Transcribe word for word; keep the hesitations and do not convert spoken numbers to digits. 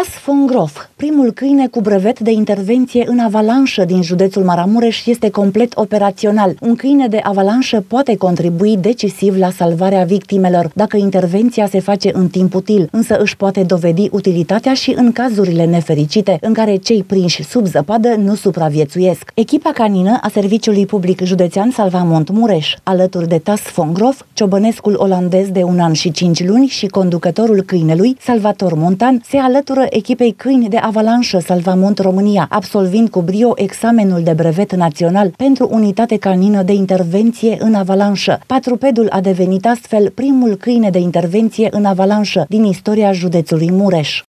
Tas von Grof, primul câine cu brevet de intervenție în avalanșă din județul Maramureș, este complet operațional. Un câine de avalanșă poate contribui decisiv la salvarea victimelor dacă intervenția se face în timp util, însă își poate dovedi utilitatea și în cazurile nefericite, în care cei prinși sub zăpadă nu supraviețuiesc. Echipa canină a Serviciului Public Județean Salvamont Mureș, alături de Tas von Grof, ciobănescul olandez de un an și cinci luni și conducătorul câinelui, Salvator Montan, se alătură echipei câini de avalanșă Salvamont România, absolvind cu brio examenul de brevet național pentru unitate canină de intervenție în avalanșă. Patrupedul a devenit astfel primul câine de intervenție în avalanșă din istoria județului Mureș.